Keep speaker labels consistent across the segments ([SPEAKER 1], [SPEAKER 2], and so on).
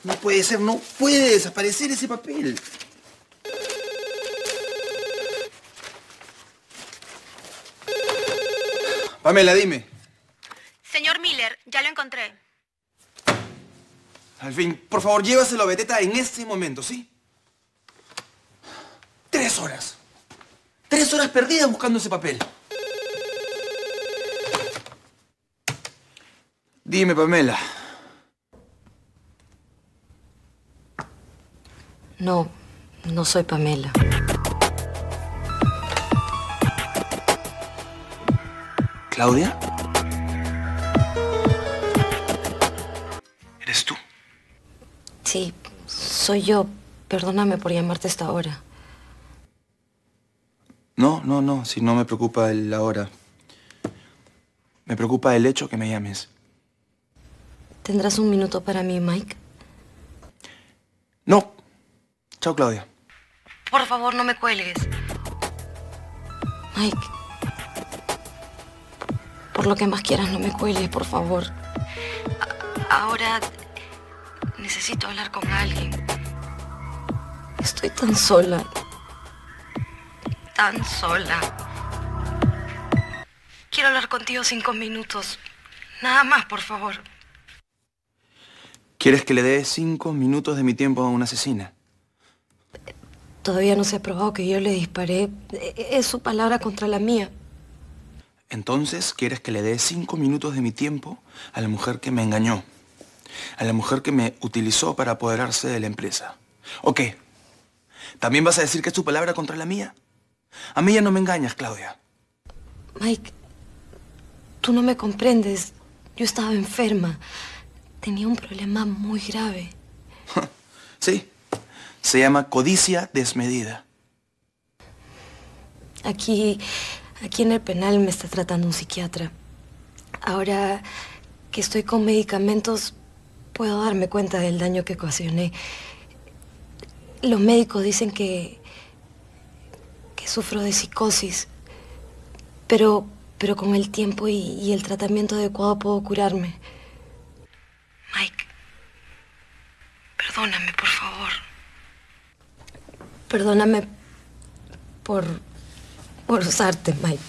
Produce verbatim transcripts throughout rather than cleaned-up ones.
[SPEAKER 1] No puede ser, no puede desaparecer ese papel. Pamela, dime.
[SPEAKER 2] Señor Miller, ya lo encontré.
[SPEAKER 1] Al fin, por favor, llévaselo a Beteta en este momento, ¿sí? Tres horas. Tres horas perdidas buscando ese papel. Dime, Pamela.
[SPEAKER 3] No, no soy Pamela.
[SPEAKER 1] ¿Claudia? ¿Eres tú?
[SPEAKER 3] Sí, soy yo. Perdóname por llamarte a esta hora.
[SPEAKER 1] No, no, no. Si no me preocupa el ahora. Me preocupa el hecho que me llames.
[SPEAKER 3] ¿Tendrás un minuto para mí, Mike?
[SPEAKER 1] No. Chao, Claudia.
[SPEAKER 3] Por favor, no me cuelgues. Mike. Por lo que más quieras, no me cuelgues, por favor. A- ahora necesito hablar con alguien. Estoy tan sola. Tan sola. Quiero hablar contigo cinco minutos. Nada más, por favor.
[SPEAKER 1] ¿Quieres que le dé cinco minutos de mi tiempo a una asesina?
[SPEAKER 3] Todavía no se ha probado que yo le disparé. Es su palabra contra la mía.
[SPEAKER 1] Entonces, ¿quieres que le dé cinco minutos de mi tiempo a la mujer que me engañó? A la mujer que me utilizó para apoderarse de la empresa. ¿O qué? ¿También vas a decir que es tu palabra contra la mía? A mí ya no me engañas, Claudia.
[SPEAKER 3] Mike, tú no me comprendes. Yo estaba enferma. Tenía un problema muy grave.
[SPEAKER 1] Sí. Se llama codicia desmedida.
[SPEAKER 3] Aquí, aquí en el penal me está tratando un psiquiatra. Ahora que estoy con medicamentos, puedo darme cuenta del daño que ocasioné. Los médicos dicen que, que sufro de psicosis, pero, pero con el tiempo y, y el tratamiento adecuado puedo curarme. Mike, perdóname, por favor. Perdóname por, por usarte, Mike.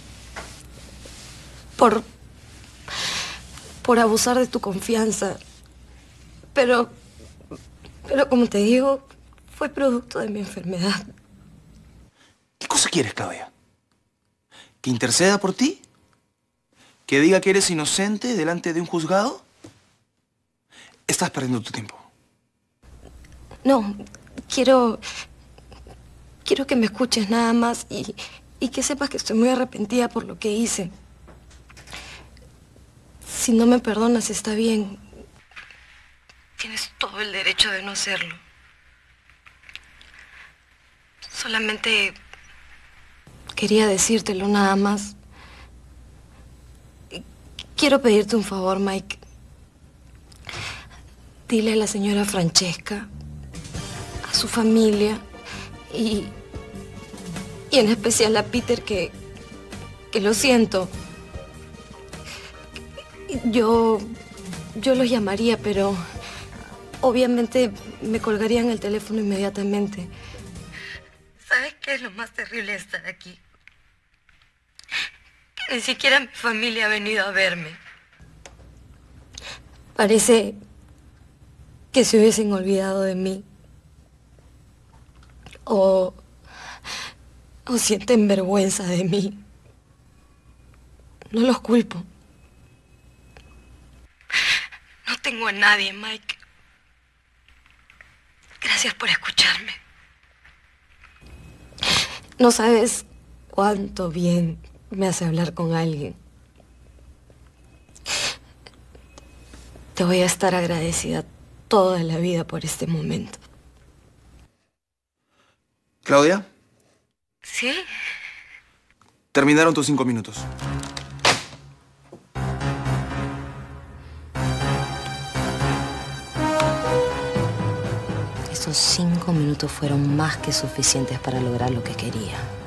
[SPEAKER 3] Por, por abusar de tu confianza. Pero, pero como te digo, fue producto de mi enfermedad.
[SPEAKER 1] ¿Qué cosa quieres, Claudia? ¿Que interceda por ti? ¿Que diga que eres inocente delante de un juzgado? Estás perdiendo tu tiempo.
[SPEAKER 3] No, quiero... Quiero que me escuches nada más y, y que sepas que estoy muy arrepentida por lo que hice. Si no me perdonas, está bien. Tienes todo el derecho de no hacerlo. Solamente quería decírtelo nada más. Quiero pedirte un favor, Mike. Dile a la señora Francesca, a su familia y, y en especial a Peter que, que lo siento. Yo, yo los llamaría, pero obviamente me colgarían el teléfono inmediatamente. ¿Sabes qué es lo más terrible de estar aquí? Que ni siquiera mi familia ha venido a verme. Parece que se hubiesen olvidado de mí. O, o sienten vergüenza de mí. No los culpo. No tengo a nadie, Mike. Gracias por escucharme. No sabes cuánto bien me hace hablar con alguien. Te voy a estar agradecida toda la vida por este momento.
[SPEAKER 1] ¿Claudia?
[SPEAKER 3] ¿Sí?
[SPEAKER 1] Terminaron tus cinco minutos.
[SPEAKER 3] Esos cinco minutos fueron más que suficientes para lograr lo que quería.